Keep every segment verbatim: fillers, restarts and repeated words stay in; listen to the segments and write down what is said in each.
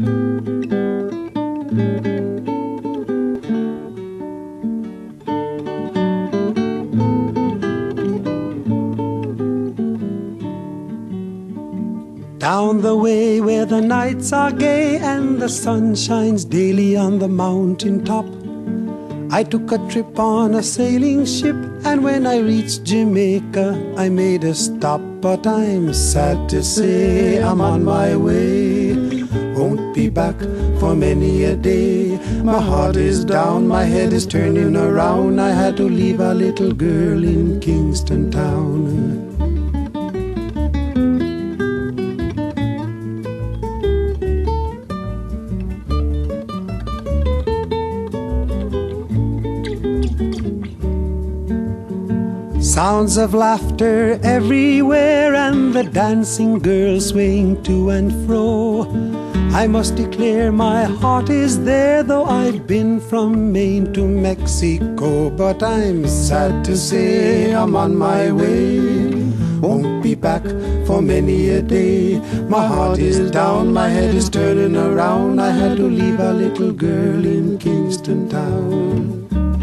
Down the way where the nights are gay and the sun shines daily on the mountain top, I took a trip on a sailing ship, and when I reached Jamaica I made a stop. But I'm sad to say I'm on my way, won't be back for many a day. My heart is down, my head is turning around. I had to leave a little girl in Kingston town. Sounds of laughter everywhere, and the dancing girls swaying to and fro. I must declare my heart is there, though I've been from Maine to Mexico. But I'm sad to say I'm on my way, won't be back for many a day. My heart is down, my head is turning around. I had to leave a little girl in Kingston town.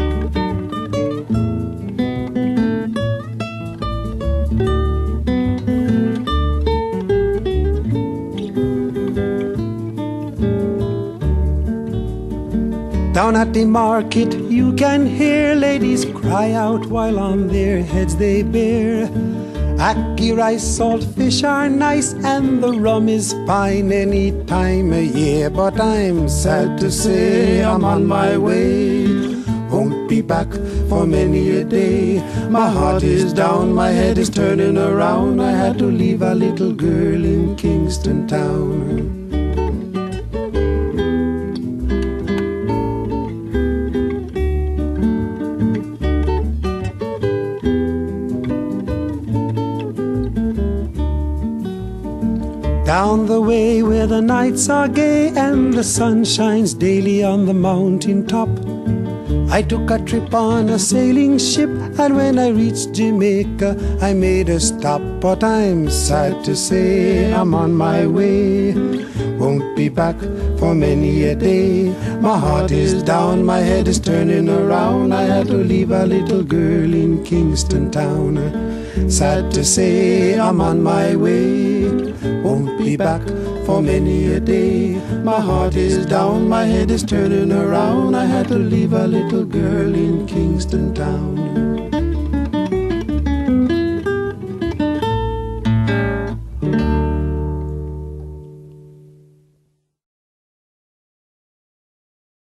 Down at the market you can hear ladies cry out while on their heads they bear. Ackee rice, salt fish are nice, and the rum is fine any time of year. But I'm sad to say I'm on my way, won't be back for many a day. My heart is down, my head is turning around. I had to leave a little girl in Kingston town. Down the way where the nights are gay and the sun shines daily on the mountain top, I took a trip on a sailing ship, and when I reached Jamaica I made a stop. But I'm sad to say I'm on my way, won't be back for many a day. My heart is down, my head is turning around. I had to leave a little girl in Kingston town. Sad to say I'm on my way, won't be back for many a day. My heart is down, my head is turning around. I had to leave a little girl in Kingston town.